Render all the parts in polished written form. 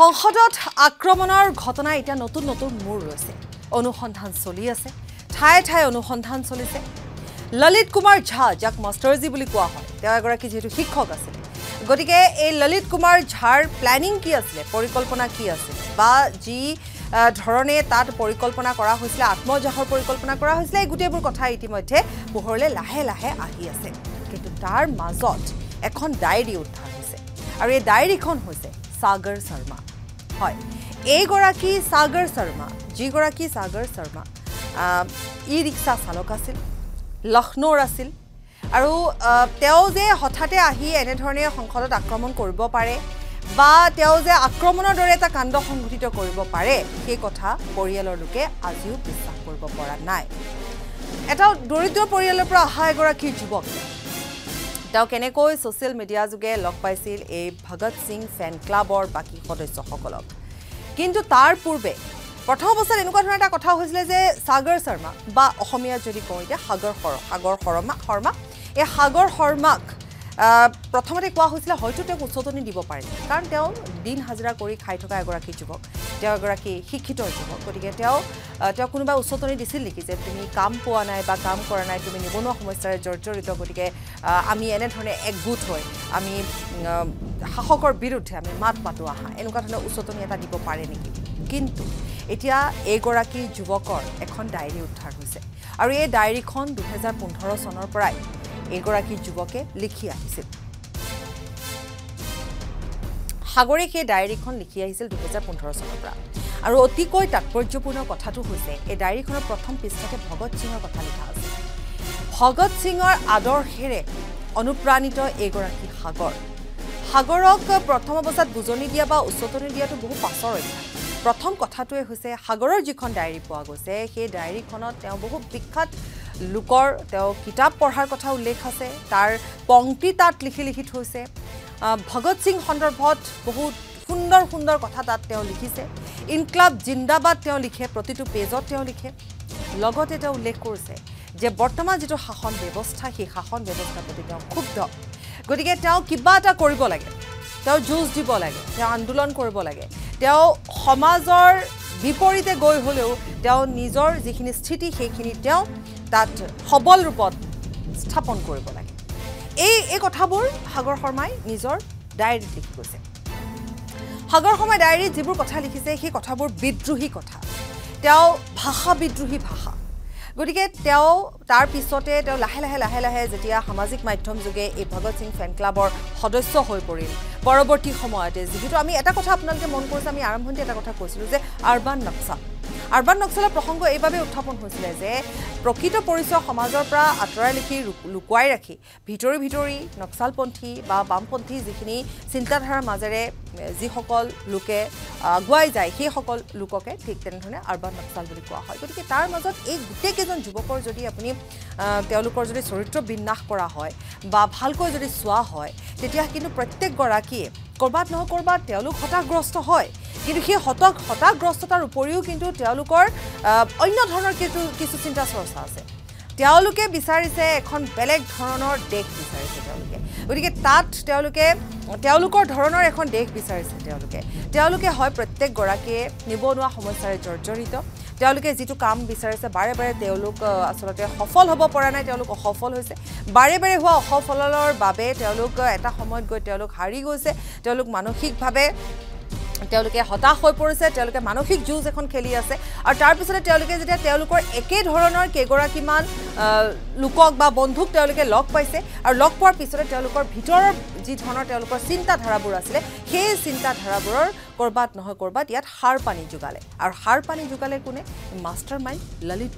সংসদত আক্ৰমণৰ ঘটনা এটা নতুন নতুন মূৰ লৈছে অনুসন্ধান চলি আছে ঠাই ঠাই অনুসন্ধান চলিছে ললিত কুমাৰ ঝা যাক মাষ্টাৰজি বুলি কোৱা হয় তেওঁ এগৰাকী যেটো শিক্ষক আছিল গতিকে এই ললিত কুমাৰ ঝাৰ প্ল্যানিং কি আছিল পৰিকল্পনা কি আছিল বা যি ধৰণে তাত পৰিকল্পনা কৰা হৈছিল আত্মজাহৰ পৰিকল্পনা কৰা হৈছিল এই গুটেবোৰ কথা ইতিমধ্যে পোহৰলে লাহে লাহে আহি আছে কিন্তু তাৰ মাজত এখন ডায়েৰী উদ্ধাৰ হৈছে আৰু এই ডায়েৰীখন হৈছে সাগৰ শৰ্মা হয় এই গৰাকী সাগৰ শৰ্মা যি গৰাকী সাগৰ শৰ্মা ই ৰিক্সা চালক আছিল লখনৌৰ আছিল আৰু তেওঁ যে হঠাতে আহি এনে ধৰণে সংসদত আক্ৰমণ কৰিব পাৰে বা তেওঁ যে আক্ৰমণৰ দৰে এটা কাণ্ড সংঘটিত কৰিব পাৰে সেই কথা পৰিয়ালৰ লোকে আজিও বিশ্বাস কৰিব পৰা নাই এটা দৰিদ্ৰ পৰিয়ালৰ পৰা অহা এগৰাকী যুৱক তেওঁ কেনেকৈ সোশ্যাল মিডিয়া যোগে লগ পাইছিল এই ভগত সিং ফ্যান ক্লাবৰ বাকি সদস্যসকলক কিন্তু তাৰ পূৰ্বে প্ৰথম অৱস্থাত এনেকুৱা ধৰণৰ এটা কথা হৈছিল যে সাগৰ শৰ্মা বা অসমীয়া যদি কওঁ এতিয়া সাগৰ শৰ্মা এই সাগৰ শৰ্মাক প্ৰথমতে কোৱা হৈছিল হয়তো তেওঁ উচ্চতনি দিব পাৰে কাৰণ তেওঁ দিন হাজিৰা কৰি খাই থকা এগৰাকী যুৱক তেওঁ এগৰাকী শিক্ষিত যুৱক গতিকে তেওঁ কোনোবা উচ্চতনি দিছিল নেকি যে তুমি কাম পোৱা নাই বা কাম কৰা নাই তুমি নিবনুৱা সমস্যাৰে জৰ্জৰিত গতিকে আমি এনে ধৰণে একগোট হৈ আমি শাসকৰ বিৰুদ্ধে আমি মাত মাতো আহা এনেকুৱা ধৰণৰ উচ্চতনি এটা দিব পাৰে নেকি কিন্তু এতিয়া এগৰাকী যুৱকৰ এখন ডায়েৰী উদ্ধাৰ হৈছে আৰু এই ডায়েৰীখন 2015 চনৰ পৰাই এগৰাকী যুৱকে লিখি আহিছিল সাগৰে সেই ডায়েৰীখন লিখি আহিছিল 2015 চনৰ পৰা আৰু অতিকৈ তাৎপৰ্যপূৰ্ণ কথাটো হৈছে এই ডায়েৰীখনৰ প্ৰথম পৃষ্ঠাতে ভগত সিঙৰ কথা লিখা আছে ভগত সিঙৰ আদৰ্শেৰে অনুপ্ৰাণিত এগৰাকী সাগৰক প্ৰথম অৱস্থাত বুজনি দিয়া বা উচ্চতনি দিয়াটো বহু পাছৰ অধ্যায় প্ৰথম কথাটোৱে হৈছে সাগৰৰ যিখন ডায়েৰী পোৱা গৈছে সেই ডায়েৰীখনত তেওঁ বহু বিখ্যাত লোকৰ তেওঁ কিতাপ পঢ়াৰ কথা উল্লেখ আছে তাৰ পংক্তি তাত লিখি থৈছে ভগত সিং সন্দৰ্ভত বহুত সুন্দৰ সুন্দৰ কথা তাত তেওঁ লিখিছে ইনকলাব জিন্দাবাদ তেওঁ লিখে প্ৰতিটো পেজত তেওঁ লিখে লগতে তেওঁ উল্লেখ কৰিছে যে বৰ্তমান যেটো শাসন ব্যৱস্থা সেই শাসন ব্যৱস্থাৰ প্ৰতি তেওঁ ক্ষুব্ধ গতিকে তেওঁ কিবা এটা কৰিব লাগে তেওঁ যুঁজ দিব লাগে তেওঁ আন্দোলন কৰিব লাগে তেওঁ সমাজৰ বিপৰীতে গৈ হলেও তেওঁ নিজৰ যিখিনি স্থিতি সেইখিনি তেওঁ তাত সবল ৰূপত স্থাপন কৰিব লাগে এই কথাবোৰ সাগৰ শৰ্মাই নিজৰ ডায়েৰীত লিখি গৈছে সাগৰ শৰ্মাই ডায়েৰীত যিবোৰ কথা লিখিছে সেই কথাবোৰ বিদ্ৰোহী কথা তেওঁ ভাষা বিদ্ৰোহী ভাষা গতিকে তেওঁ তাৰ পিছতে তেওঁ লাহে লাহে যেতিয়া সামাজিক মাধ্যম যোগে এই ভগত সিং ফ্যান ক্লাবৰ সদস্য হৈ পৰিল পৰৱৰ্তী সময়তে যেহেতু আমি এটা কথা আপোনালোকে মন কৰিছে আমি আৰম্ভণিতে এটা কথা কৈছিলো যে আৰবান নক্সালৰ প্ৰসংগ এইভাবে উত্থাপন হৈছিল যে প্ৰকৃত পৰিচয় সমাজৰ পৰা আঁতৰাই লিখি লুকুৱাই ৰাখি ভিতৰি নক্সালপন্থী বা বামপন্থী যিখিনি চিন্তাধাৰাৰ মাজেৰে যিসকল লোকে আগুৱাই যায় সেই সকল লোককে ঠিক তেনেধৰণে আৰবান নক্সাল বুলি কোৱা হয় গতিকে তাৰ মাজত এই গোটেইকেইজন যুৱকৰ যদি আপুনি তেওঁলোকৰ যদি চৰিত্ৰ বিন্যাস কৰা হয় বা ভালকৈ যদি চোৱা হয় তেতিয়া কিন্তু প্ৰত্যেকগৰাকীয়ে কৰবাত নহয় কৰবাত তেওঁলোক হতাগ্ৰস্ত হয় কিন্তু সেই হতাগ্ৰস্ততাৰ উপৰিও কিন্তু তেওঁলোকৰ অন্য ধৰণৰ কিছু চিন্তা চৰ্চা আছে তেওঁলোকে বিচাৰিছে এখন বেলেগ ধৰণৰ দেশ বিচাৰিছে গতিকে তাত তেওঁলোকৰ ধৰণৰ এখন দেশ বিচাৰিছে তেওঁলোকে হয় প্ৰত্যেক গৰাকীয়ে নিবনুৱা সমস্যাৰে জৰ্জৰিত তেওঁলোকে যিটো কাম বিচাৰিছে বাৰে তেওঁলোক আসলতে সফল হ'ব পৰা নাই তেওঁলোক অসফল হৈছে বাৰে হোৱা অসফলৰ বাবে তেওঁলোক এটা সময়ত গৈ তেওঁলোক হাৰি গৈছে তেওঁলোক মানসিকভাৱে তেওঁলোকে হতাশ হৈ পৰিছে তেওঁলোকে মানসিক যুঁজ এখন খেলি আছে আৰু তাৰ পিছতে তেওঁলোকে যেতিয়া তেওঁলোকৰ একে ধৰণৰ কেগৰাকীমান লোকক বা বন্ধুক তেওঁলোকে লগ পাইছে আৰু লগ পোৱাৰ পিছতে তেওঁলোকৰ ভিতৰৰ যি ধৰণৰ তেওঁলোকৰ চিন্তাধাৰাবোৰ আছিল সেই চিন্তাধাৰাবোৰৰ কৰবাত নহয় কৰবাত ইয়াত হাৰ পানী যোগালে আৰু হাৰ পানী যোগালে কোনে মাষ্টাৰমাইণ্ড ললিত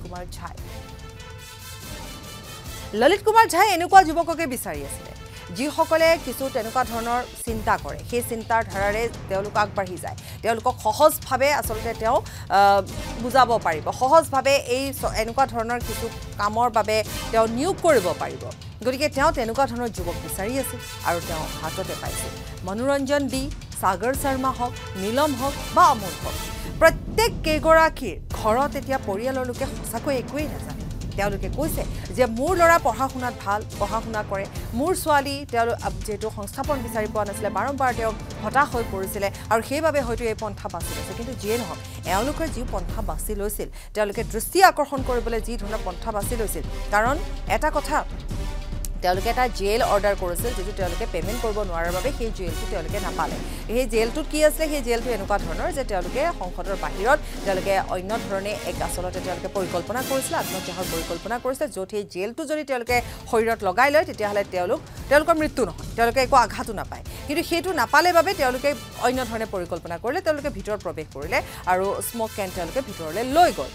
কুমাৰ ঝাই এনেকুৱা যুৱককে বিচাৰি আছিল যিসকলে কিছু তেনেকুৱা ধৰণৰ চিন্তা কৰে সেই চিন্তাৰ ধাৰাৰে তেওঁলোক আগবাঢ়ি যায় তেওঁলোকক সহজভাৱে আসলতে তেওঁ বুজাব পাৰিব সহজভাৱে এই এনেকুৱা ধৰণৰ কিছু কামৰ বাবে তেওঁ নিয়োগ কৰিব পাৰিব গতিকে তেওঁ তেনেকুৱা ধৰণৰ যুৱক বিচাৰি আছিল আৰু তেওঁ হাততে পাইছিল মনোৰঞ্জন দি সাগৰ শৰ্মা হওক নীলম হওক বা অমল হওক প্ৰত্যেক কেইগৰাকীৰ ঘৰত এতিয়া পৰিয়ালৰ লোকে সঁচাকৈ একোৱেই নাজানে তেওঁলোকে কৈছে যে মোৰ ল'ৰা পঢ়া শুনাত ভাল পঢ়া শুনা কৰে মোৰ ছোৱালী যেটো সংস্থাপন বিচাৰি পোৱা নাছিলে বাৰম্বাৰ তেওঁ হতাশ হৈ পৰিছিলে আৰু সেইবাবে হয়তো এই পন্থা বাছি লৈছে কিন্তু যিয়ে নহওক এওঁলোকে যি পন্থা বাছি লৈছিল তেওঁলোকে দৃষ্টি আকৰ্ষণ কৰিবলৈ যি ধৰণৰ পন্থা বাছি লৈছিল কাৰণ এটা কথা তেওঁলোকে এটা জেল অৰ্ডাৰ কৰিছিল যেটো তেওঁলোকে পেমেন্ট কৰিব নোৱাৰাৰ বাবে সেই জেলটো তেওঁলোকে নাপালে এই জেলটোত কি আছিল সেই জেলটো এনেকুৱা ধৰণৰ যে তেওঁলোকে সংসদৰ বাহিৰত তেওঁলোকে অন্য ধৰণে এক আচলতে তেওঁলোকে পৰিকল্পনা কৰিছিল আত্মহত্যাৰ পৰিকল্পনা কৰিছিল য'ত এই জেলটো যদি তেওঁলোকে শৰীৰত লগাই লয় তেতিয়াহ'লে তেওঁলোকৰ মৃত্যু নহয় তেওঁলোকে একো আঘাতো নাপায় কিন্তু সেইটো নাপালে বাবে তেওঁলোকে অন্য ধৰণে পৰিকল্পনা কৰিলে তেওঁলোকে ভিতৰত প্ৰৱেশ কৰিলে আৰু স্মক কেন তেওঁলোকে ভিতৰলৈ লৈ গ'ল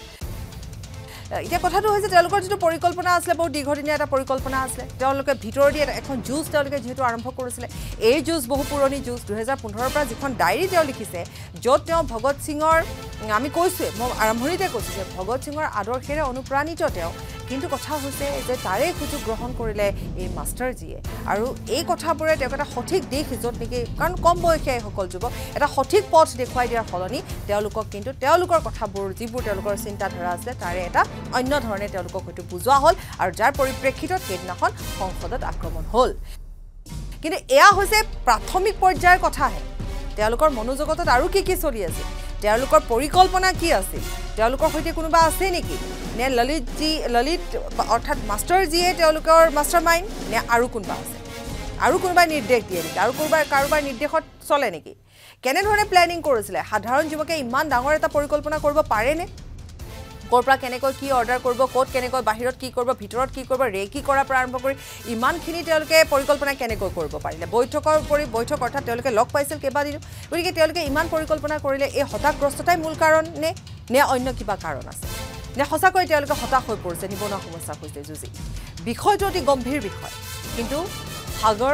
এতিয়া কথাটো হৈছে তেওঁলোকৰ যেটো পৰিকল্পনা আছিল বহুত দীৰ্ঘদিনীয়া এটা পৰিকল্পনা আছিল তেওঁলোকে ভিতৰ দি এখন জুজ তেওঁলোকে যেটো আৰম্ভ কৰিছিল এই জুজ বহু পুৰণি জুজ 2015 পৰা যিখন ডায়েৰী তেওঁ লিখিছে য'ত তেওঁ ভগত সিঙৰ আমি কৈছো মই আৰম্ভণিতে কৈছো যে ভগত সিঙৰ আদৰ্শেৰে অনুপ্ৰাণিত তেওঁ কিন্তু কথা হৈছে যে তাৰে সুযোগ গ্ৰহণ কৰিলে এই মাষ্টাৰজিয়ে আৰু এই কথাবোৰে তেওঁক এটা সঠিক দিশ য'ত নেকি কাৰণ কম বয়সীয়া সকল যুৱক এটা সঠিক পথ দেখুৱাই দিয়াৰ সলনি তেওঁলোকক কিন্তু তেওঁলোকৰ কথাবোৰ যিবোৰ তেওঁলোকৰ চিন্তাধাৰা আছে তাৰে এটা অন্য ধৰণে তেওঁলোকক হয়তো বুজোৱা হ'ল আৰু যাৰ পৰিপ্ৰেক্ষিতত সেইদিনাখন সংসদত আক্ৰমণ হ'ল কিন্তু এয়া হৈছে প্ৰাথমিক পৰ্যায়ৰ কথাহে তেওঁলোকৰ মনোজগতত আৰু কি চলি আছে তেওঁলোকৰ পৰিকল্পনা কি আছিল তেওঁলোকৰ সৈতে কোনোবা আছে নেকি নে ললিত অৰ্থাৎ মাষ্টাৰজিয়ে তেওঁলোকৰ মাষ্টাৰমাইণ্ড নে আৰু কোনোবা আছে আৰু কোনোবা নিৰ্দেশ দিয়ে নেকি আৰু কাৰোবাৰ নিৰ্দেশত চলে নেকি কেনেধৰণে প্লেনিং কৰিছিলে সাধাৰণ যুৱকে ইমান ডাঙৰ এটা পৰিকল্পনা কৰিব পাৰেনে কৰপৰা কেনেকৈ কি অৰ্ডাৰ কৰিব কোড কেনেকৈ বাহিৰত কি কৰিব ভিতৰত কি কৰিব ৰেকি কৰা প্ৰাৰম্ভ কৰি ইমানখিনি তেওঁলোকে পৰিকল্পনা কেনেকৈ কৰিব পাৰিলে বৈঠক অৰ্থাৎ তেওঁলোকে লগ পাইছিল কেইবাদিনো গতিকে তেওঁলোকে ইমান পৰিকল্পনা কৰিলে এই হতাশগ্ৰস্ততাই মূল কাৰণ নে অন্য কিবা কাৰণ আছে নে সঁচাকৈ তেওঁলোকে হতাশ হৈ পৰিছে নিবনুৱা সমস্যাৰ সৈতে যুঁজি বিষয়টো অতি গম্ভীৰ বিষয় কিন্তু সাগৰ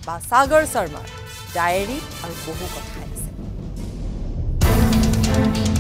শৰ্মাৰ ডায়েৰী আৰু বহু কথা আছে